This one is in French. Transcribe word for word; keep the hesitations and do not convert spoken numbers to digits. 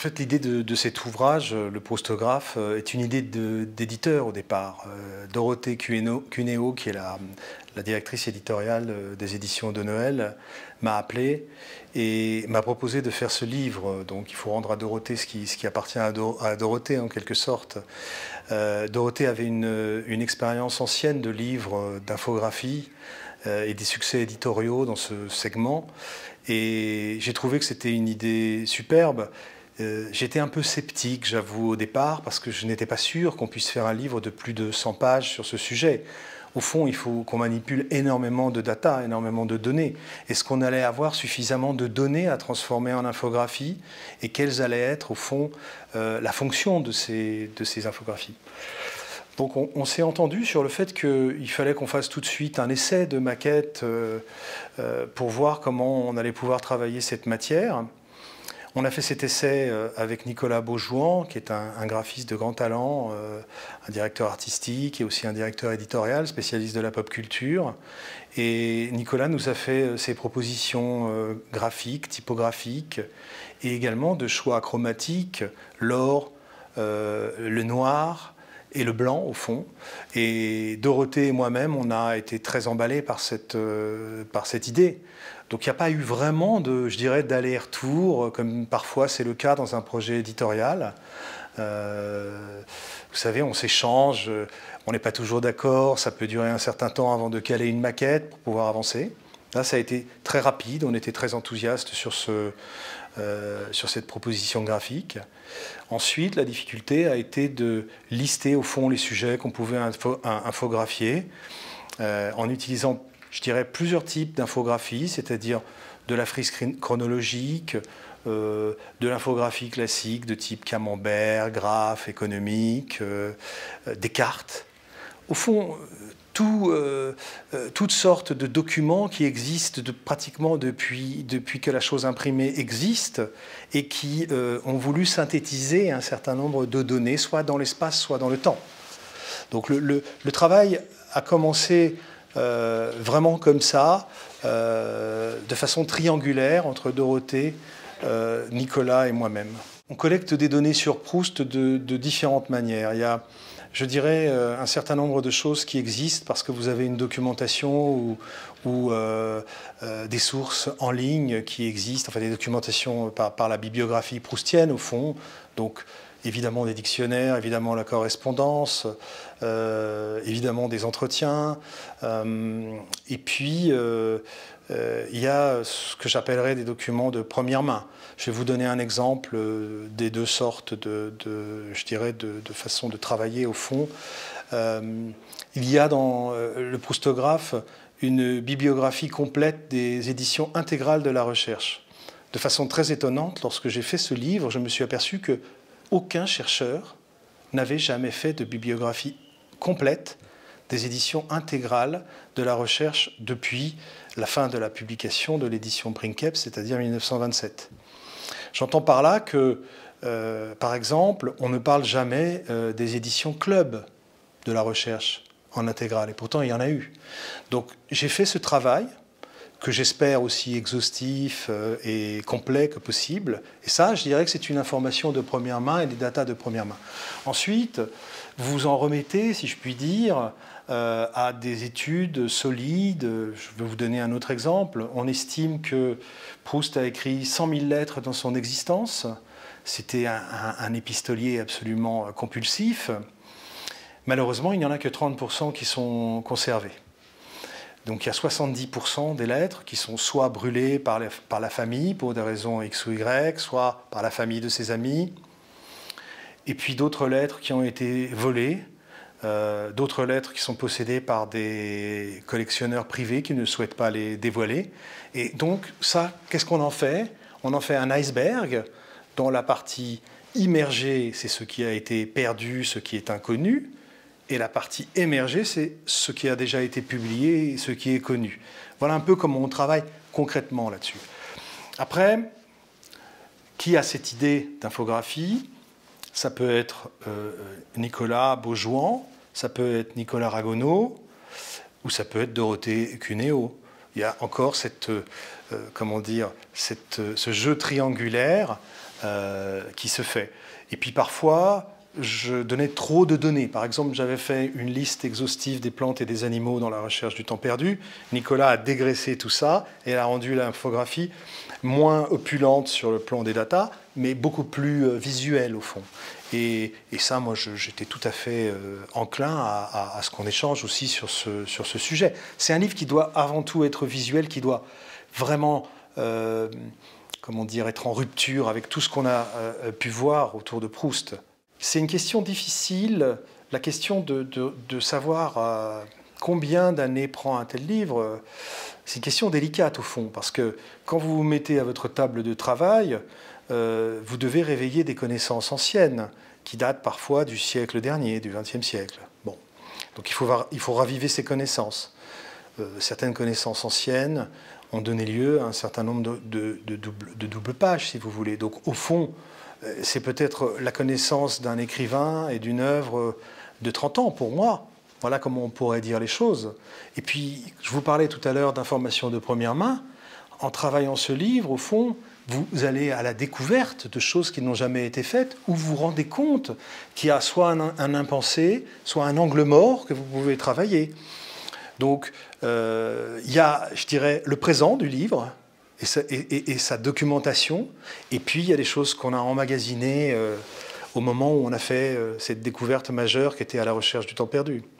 fait, l'idée de, de cet ouvrage, le Proustographe, est une idée d'éditeur au départ. Euh, Dorothée Cuneo, qui est la, la directrice éditoriale des éditions de Noël, m'a appelé et m'a proposé de faire ce livre. Donc il faut rendre à Dorothée ce qui, ce qui appartient à, Do, à Dorothée en quelque sorte. Euh, Dorothée avait une, une expérience ancienne de livres d'infographie euh, et des succès éditoriaux dans ce segment. Et j'ai trouvé que c'était une idée superbe. Euh, J'étais un peu sceptique, j'avoue, au départ, parce que je n'étais pas sûr qu'on puisse faire un livre de plus de cent pages sur ce sujet. Au fond, il faut qu'on manipule énormément de data, énormément de données. Est-ce qu'on allait avoir suffisamment de données à transformer en infographie? Et quelles allaient être, au fond, euh, la fonction de ces, de ces infographies? Donc on, on s'est entendu sur le fait qu'il fallait qu'on fasse tout de suite un essai de maquette euh, euh, pour voir comment on allait pouvoir travailler cette matière. On a fait cet essai avec Nicolas Beaujouan, qui est un, un graphiste de grand talent, euh, un directeur artistique et aussi un directeur éditorial, spécialiste de la pop culture. Et Nicolas nous a fait ses propositions euh, graphiques, typographiques, et également de choix chromatiques, l'or, euh, le noir et le blanc au fond. Et Dorothée et moi-même, on a été très emballés par cette, euh, par cette idée. Donc il n'y a pas eu vraiment de, je dirais, d'aller-retour, comme parfois c'est le cas dans un projet éditorial. Euh, vous savez, on s'échange, on n'est pas toujours d'accord, ça peut durer un certain temps avant de caler une maquette pour pouvoir avancer. Là, ça a été très rapide, on était très enthousiastes sur, ce, euh, sur cette proposition graphique. Ensuite, la difficulté a été de lister au fond les sujets qu'on pouvait info, infographier euh, en utilisant, je dirais, plusieurs types d'infographie, c'est-à-dire de la frise chronologique, euh, de l'infographie classique de type camembert, graphe, économique, euh, des cartes. Au fond, tout, euh, toutes sortes de documents qui existent de, pratiquement depuis, depuis que la chose imprimée existe et qui euh, ont voulu synthétiser un certain nombre de données, soit dans l'espace, soit dans le temps. Donc le, le, le travail a commencé euh, vraiment comme ça, euh, de façon triangulaire entre Dorothée, euh, Nicolas et moi-même. On collecte des données sur Proust de, de différentes manières. Il y a, je dirais, un certain nombre de choses qui existent parce que vous avez une documentation ou, ou euh, euh, des sources en ligne qui existent, enfin des documentations par, par la bibliographie proustienne au fond. Donc évidemment des dictionnaires, évidemment la correspondance, euh, évidemment des entretiens. Euh, et puis euh, euh, il y a ce que j'appellerais des documents de première main. Je vais vous donner un exemple des deux sortes de, de je dirais, de, de façon de travailler au fond. Euh, il y a dans le Proustographe une bibliographie complète des éditions intégrales de la recherche. De façon très étonnante, lorsque j'ai fait ce livre, je me suis aperçu que aucun chercheur n'avait jamais fait de bibliographie complète des éditions intégrales de la recherche depuis la fin de la publication de l'édition Princeps, c'est-à-dire mille neuf cent vingt-sept. J'entends par là que, euh, par exemple, on ne parle jamais euh, des éditions club de la recherche en intégrale, et pourtant il y en a eu. Donc j'ai fait ce travail, que j'espère aussi exhaustif euh, et complet que possible, et ça, je dirais que c'est une information de première main et des datas de première main. Ensuite, vous en remettez, si je puis dire, euh, à des études solides. Je vais vous donner un autre exemple. On estime que Proust a écrit cent mille lettres dans son existence. C'était un, un, un épistolier absolument compulsif. Malheureusement, il n'y en a que trente pour cent qui sont conservés. Donc il y a soixante-dix pour cent des lettres qui sont soit brûlées par, les, par la famille pour des raisons X ou Y, soit par la famille de ses amis, et puis d'autres lettres qui ont été volées, euh, d'autres lettres qui sont possédées par des collectionneurs privés qui ne souhaitent pas les dévoiler. Et donc ça, qu'est-ce qu'on en fait? On en fait un iceberg dont la partie immergée, c'est ce qui a été perdu, ce qui est inconnu, et la partie émergée, c'est ce qui a déjà été publié et ce qui est connu. Voilà un peu comment on travaille concrètement là-dessus. Après, qui a cette idée d'infographie? Ça peut être euh, Nicolas Beaujouan, ça peut être Nicolas Ragonneau, ou ça peut être Dorothée Cuneo. Il y a encore cette, euh, comment dire, cette, ce jeu triangulaire euh, qui se fait. Et puis parfois, je donnais trop de données. Par exemple, j'avais fait une liste exhaustive des plantes et des animaux dans la recherche du temps perdu. Nicolas a dégraissé tout ça et a rendu l'infographie moins opulente sur le plan des datas, mais beaucoup plus visuelle au fond. Et, et ça, moi, j'étais tout à fait euh, enclin à, à, à ce qu'on échange aussi sur ce, sur ce sujet. C'est un livre qui doit avant tout être visuel, qui doit vraiment... Euh, comment dire, être en rupture avec tout ce qu'on a euh, pu voir autour de Proust. C'est une question difficile, la question de, de, de savoir euh, combien d'années prend un tel livre. C'est une question délicate au fond, parce que quand vous vous mettez à votre table de travail, euh, vous devez réveiller des connaissances anciennes, qui datent parfois du siècle dernier, du vingtième siècle. Bon. Donc il faut, il faut raviver ces connaissances. Euh, certaines connaissances anciennes ont donné lieu à un certain nombre de, de, de, double, de double pages, si vous voulez. Donc au fond, c'est peut-être la connaissance d'un écrivain et d'une œuvre de trente ans pour moi. Voilà comment on pourrait dire les choses. Et puis, je vous parlais tout à l'heure d'informations de première main. En travaillant ce livre, au fond, vous allez à la découverte de choses qui n'ont jamais été faites, où vous vous rendez compte qu'il y a soit un, un impensé, soit un angle mort que vous pouvez travailler. Donc, euh, il y a, je dirais, le présent du livre, Et sa, et, et, et sa documentation. Et puis, il y a des choses qu'on a emmagasinées euh, au moment où on a fait euh, cette découverte majeure qui était à la recherche du temps perdu.